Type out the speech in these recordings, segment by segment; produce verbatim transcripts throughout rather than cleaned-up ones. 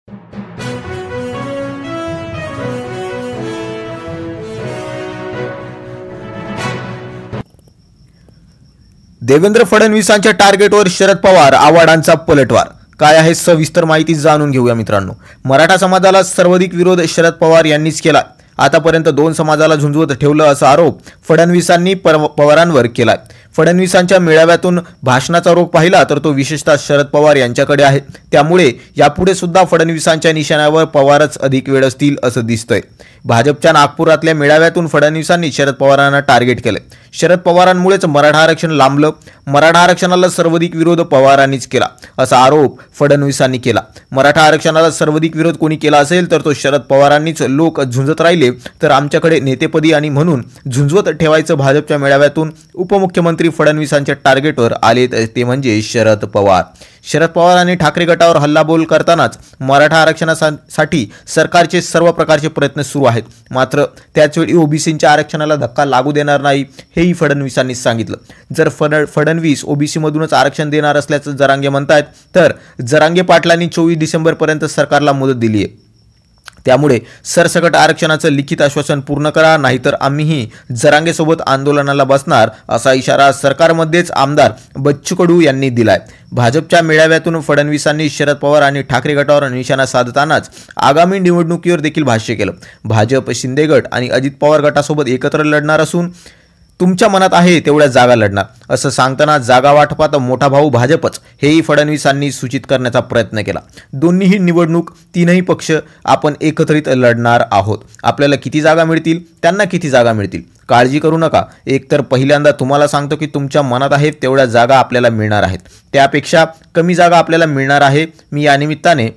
देवेंद्र फडणवीसांच्या टार्गेटवर शरद पवार, आव्हाडांचा पलटवार. काय आहे सविस्तर माहिती जाणून घेऊया मित्रांनो. मराठा समाजाला सर्वाधिक विरोध शरद पवार यांनीच केला. आतापर्यंत दोन समाजाला झुंजवत ठेवलं असा आरोप फडणवीसांनी पवारांवर केलाय. फडणवीसांच्या मेळाव्यातून भाषणाचा रोग पाहिला तर तो विशेषतः शरद पवार यांच्याकडे आहे. त्यामुळे यापुढे सुद्धा फडणवीसांच्या निशाण्यावर पवारच अधिक वेळ असतील असं दिसतंय. भाजपच्या नागपुरातल्या मेळाव्यातून फडणवीसांनी शरद पवारांना टार्गेट केले. शरद पवारांमुळेच मराठा आरक्षण लांबलं. मराठा आरक्षणाला सर्वाधिक विरोध पवारांनीच केला असा आरोप फडणवीसांनी केला. मराठा आरक्षणाला सर्वाधिक विरोध कोणी केला असेल तर तो शरद पवारांनीच. लोक झुंजत राहिले तर आमच्याकडे नेतेपदी आणि म्हणून झुंजवत ठेवायचं. भाजपच्या मेळाव्यातून उपमुख्यमंत्री फडणवीसांच्या टार्गेटवर आले ते म्हणजे शरद पवार. शरद पवारांनी ठाकरे गटावर हल्लाबोल करतानाच मराठा आरक्षणासाठी सरकारचे सर्व प्रकारचे प्रयत्न सुरू आहेत. मात्र त्याचवेळी ओबीसींच्या आरक्षणाला धक्का लागू देणार नाही हेही फडणवीसांनी सांगितलं. जर फड फडणवीस ओबीसी मधूनच आरक्षण देणार असल्याचं जरांगे म्हणतायत तर जरांगे पाटलांनी चोवीस डिसेंबर पर्यंत सरकारला मुदत दिली आहे. त्यामुळे सरसकट आरक्षणाचं लिखित आश्वासन पूर्ण करा, नाहीतर आम्हीही जरांगेसोबत आंदोलनाला बसणार असा इशारा सरकारमध्येच आमदार बच्चू कडू यांनी दिलाय. भाजपच्या मेळाव्यातून फडणवीसांनी शरद पवार आणि ठाकरे गटावर निशाणा साधतानाच आगामी निवडणुकीवर देखील भाष्य केलं. भाजप, शिंदे गट आणि अजित पवार गटासोबत एकत्र लढणार असून तुमच्या मनात आहे तेवढ्या जागा लढणार असं सांगताना जागा वाटपात मोठा भाऊ भाजपच हेही फडणवीसांनी सूचित करण्याचा प्रयत्न केला. दोन्हीही निवडणूक तीनही पक्ष आपण एकत्रित लढणार आहोत. आपल्याला किती जागा मिळतील, त्यांना किती जागा मिळतील, काळजी करू नका. एकतर पहिल्यांदा तुम्हाला सांगतो की तुमच्या मनात आहे तेवढ्या जागा आपल्याला मिळणार आहेत. त्यापेक्षा कमी जागा आपल्याला मिळणार आहे. मी या निमित्ताने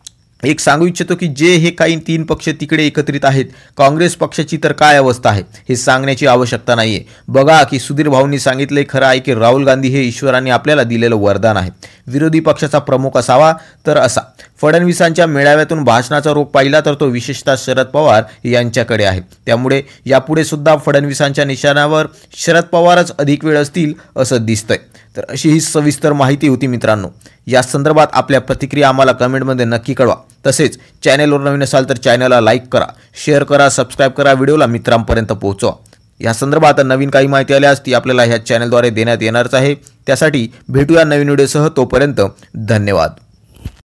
एक सांगू इच्छितो की जे हे काही तीन पक्ष तिकडे एकत्रित आहेत, काँग्रेस पक्षाची तर काय अवस्था आहे हे सांगण्याची आवश्यकता नाहीये. बघा की सुधीर भाऊंनी सांगितले खरं आहे की राहुल गांधी हे ईश्वराने आपल्याला दिलेलं वरदान आहे. विरोधी पक्षाचा प्रमुख असावा तर असा. फडणवीसांच्या मेळाव्यातून भाषणाचा रोग पाहिला तर तो विशेषतः शरद पवार यांच्याकडे आहे. त्यामुळे यापुढे सुद्धा फडणवीसांच्या निशाण्यावर शरद पवारच अधिक वेळ असतील असं दिसतंय. तर अशी ही सविस्तर माहिती होती मित्रांनो. या संदर्भात आपल्या प्रतिक्रिया आम्हाला कमेंटमध्ये नक्की कळवा. तसेच चॅनलवर नवीन असाल तर चॅनलला लाईक करा, शेअर करा, सबस्क्राईब करा, व्हिडिओला मित्रांपर्यंत पोहोचवा. या संदर्भात नवीन काही माहिती आल्यास ती आपल्याला ह्या चॅनलद्वारे देण्यात येणारच आहे. त्यासाठी भेटूया नवीन व्हिडिओसह. तोपर्यंत धन्यवाद.